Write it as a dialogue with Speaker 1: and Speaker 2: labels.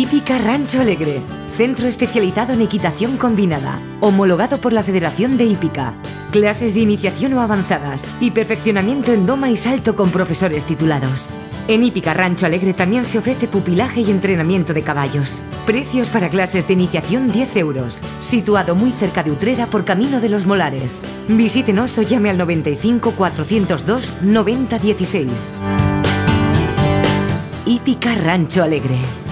Speaker 1: Hípica Rancho Alegre, centro especializado en equitación combinada, homologado por la Federación de Hípica. Clases de iniciación o avanzadas y perfeccionamiento en doma y salto con profesores titulados. En Hípica Rancho Alegre también se ofrece pupilaje y entrenamiento de caballos. Precios para clases de iniciación 10 euros. Situado muy cerca de Utrera por Camino de los Molares. Visítenos o llame al 95 402 90 16. Hípica Rancho Alegre.